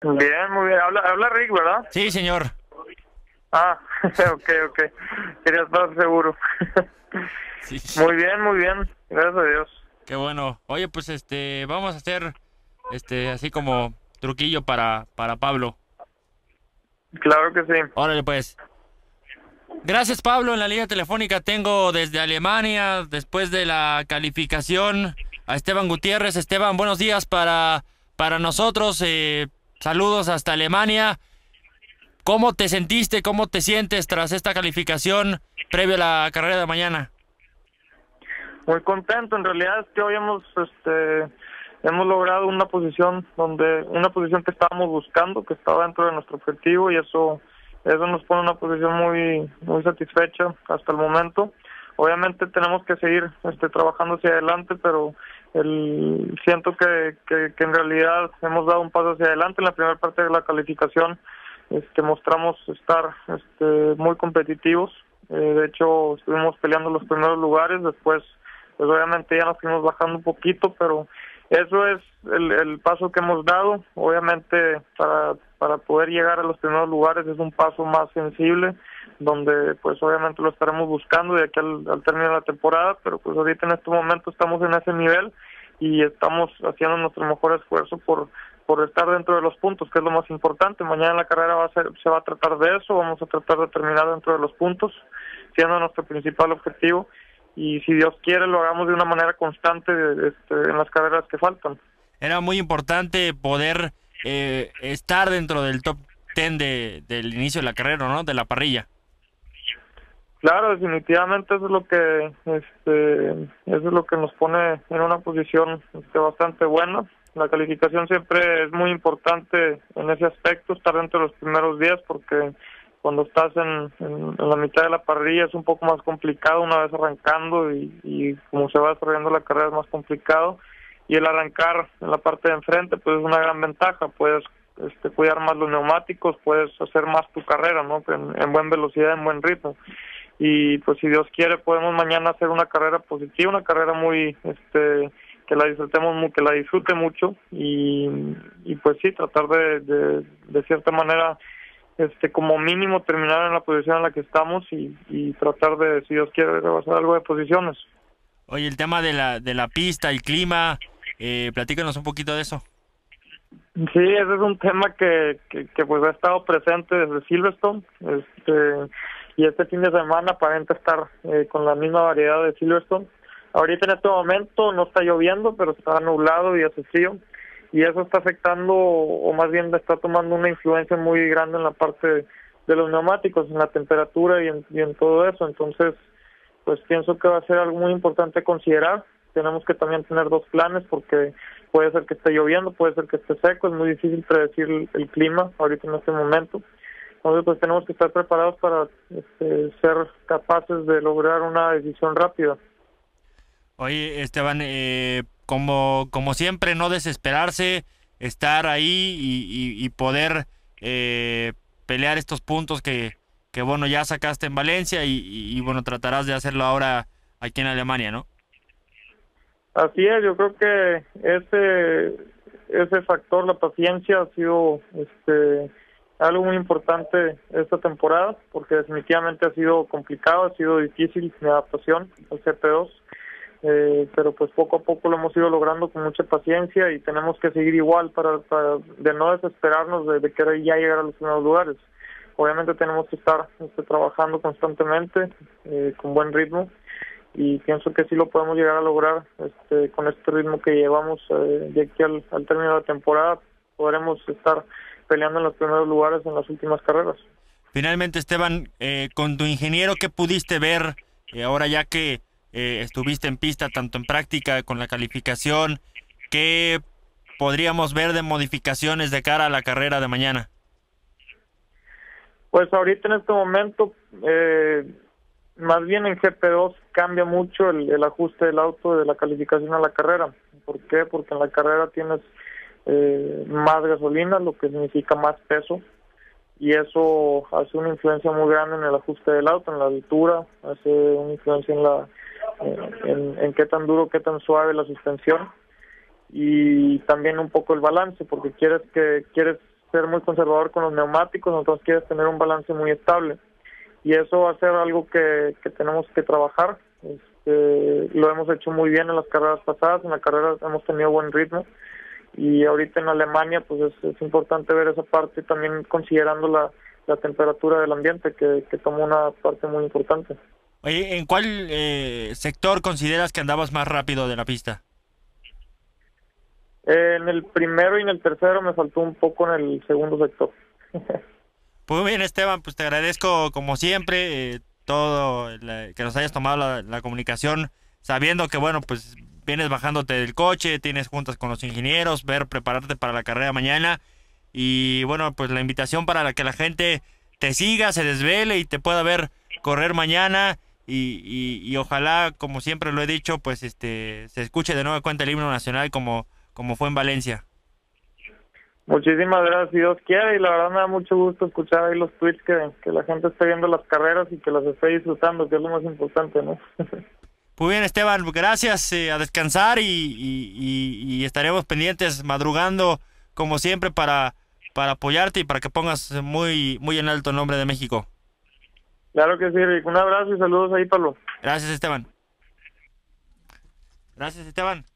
Bien, muy bien. Habla Rick, ¿verdad? Sí, señor. Ah, ok. Quería estar seguro. Sí, Muy bien. Gracias a Dios. qué bueno. Oye, pues vamos a hacer así como truquillo para Pablo. Claro que sí. Órale, pues. Gracias, Pablo. En la línea telefónica tengo desde Alemania, después de la calificación, a Esteban Gutiérrez. Esteban, buenos días para nosotros. Saludos hasta Alemania. ¿Cómo te sentiste? ¿Cómo te sientes tras esta calificación previo a la carrera de mañana? Muy contento. En realidad es que hoy hemos logrado una posición que estábamos buscando, que estaba dentro de nuestro objetivo, y eso nos pone en una posición muy satisfecha hasta el momento. Obviamente tenemos que seguir trabajando hacia adelante, pero siento que en realidad hemos dado un paso hacia adelante. En la primera parte de la calificación mostramos estar muy competitivos. De hecho, estuvimos peleando los primeros lugares. Después, pues obviamente ya nos fuimos bajando un poquito, pero eso es el paso que hemos dado. Obviamente para poder llegar a los primeros lugares es un paso más sensible, donde pues obviamente lo estaremos buscando de aquí al término de la temporada, pero pues ahorita en este momento estamos en ese nivel y estamos haciendo nuestro mejor esfuerzo por estar dentro de los puntos, que es lo más importante. Mañana en la carrera se va a tratar de eso. Vamos a tratar de terminar dentro de los puntos, siendo nuestro principal objetivo, y si Dios quiere lo hagamos de una manera constante en las carreras que faltan. Era muy importante poder estar dentro del top 10 del inicio de la carrera, ¿no? De la parrilla. Claro, definitivamente eso es lo que nos pone en una posición bastante buena. La calificación siempre es muy importante en ese aspecto, estar dentro de los primeros días, porque cuando estás en la mitad de la parrilla es un poco más complicado una vez arrancando, y como se va desarrollando la carrera es más complicado, y el arrancar en la parte de enfrente pues es una gran ventaja. Puedes cuidar más los neumáticos, puedes hacer más tu carrera, ¿no? En buena velocidad, en buen ritmo. Y pues si Dios quiere podemos mañana hacer una carrera positiva, una carrera muy que la disfrutemos, que la disfrute mucho, y pues sí, tratar de cierta manera como mínimo terminar en la posición en la que estamos, y tratar de, si Dios quiere, rebasar algo de posiciones. Oye, el tema de la pista, el clima, platícanos un poquito de eso. Sí, ese es un tema que pues ha estado presente desde Silverstone, y este fin de semana aparenta estar con la misma variedad de Silverstone. Ahorita en este momento no está lloviendo, pero está nublado y hace frío, y eso está afectando, o más bien está tomando una influencia muy grande en la parte de los neumáticos, en la temperatura y en todo eso. Entonces, pues pienso que va a ser algo muy importante a considerar. Tenemos que también tener dos planes, porque puede ser que esté lloviendo, puede ser que esté seco, es muy difícil predecir el clima ahorita en este momento. Entonces pues tenemos que estar preparados para ser capaces de lograr una decisión rápida. Oye, Esteban, como siempre, no desesperarse, estar ahí y poder pelear estos puntos que, bueno, ya sacaste en Valencia bueno, tratarás de hacerlo ahora aquí en Alemania, ¿no? Así es, yo creo que ese factor, la paciencia, ha sido algo muy importante esta temporada, porque definitivamente ha sido complicado, ha sido difícil mi adaptación al CP2, pero pues poco a poco lo hemos ido logrando con mucha paciencia, y tenemos que seguir igual para de no desesperarnos de querer ya llegar a los primeros lugares. Obviamente tenemos que estar trabajando constantemente, con buen ritmo, y pienso que sí lo podemos llegar a lograr con este ritmo que llevamos de aquí al término de la temporada. Podremos estar peleando en los primeros lugares en las últimas carreras. Finalmente, Esteban, con tu ingeniero, ¿qué pudiste ver ahora ya que estuviste en pista, tanto en práctica con la calificación? ¿Qué podríamos ver de modificaciones de cara a la carrera de mañana? Pues ahorita en este momento, más bien en GP2 cambia mucho el ajuste del auto de la calificación a la carrera. ¿Por qué? Porque en la carrera tienes más gasolina, lo que significa más peso, y eso hace una influencia muy grande en el ajuste del auto, en la altura, hace una influencia en qué tan duro, qué tan suave la suspensión, y también un poco el balance, porque quieres ser muy conservador con los neumáticos, entonces quieres tener un balance muy estable. Y eso va a ser algo que tenemos que trabajar. Lo hemos hecho muy bien en las carreras pasadas, en la carrera hemos tenido buen ritmo. Y ahorita en Alemania pues es importante ver esa parte, también considerando la temperatura del ambiente, que toma una parte muy importante. Oye, ¿en cuál sector consideras que andabas más rápido de la pista? En el primero y en el tercero me faltó un poco en el segundo sector. Pues muy bien, Esteban, pues te agradezco como siempre que nos hayas tomado la comunicación, sabiendo que bueno, pues vienes bajándote del coche, tienes juntas con los ingenieros, prepararte para la carrera mañana, y bueno, pues la invitación para que la gente te siga, se desvele y te pueda ver correr mañana, y ojalá, como siempre lo he dicho, pues se escuche de nueva cuenta el himno nacional como fue en Valencia. Muchísimas gracias, si Dios quiere, y la verdad me da mucho gusto escuchar ahí los tweets que la gente esté viendo las carreras y que las esté disfrutando, que es lo más importante, ¿no? Muy bien, Esteban, gracias, a descansar, y estaremos pendientes, madrugando como siempre para apoyarte y para que pongas muy, muy en alto el nombre de México. Claro que sí, Rick. Un abrazo y saludos ahí, Pablo. Gracias, Esteban. Gracias, Esteban.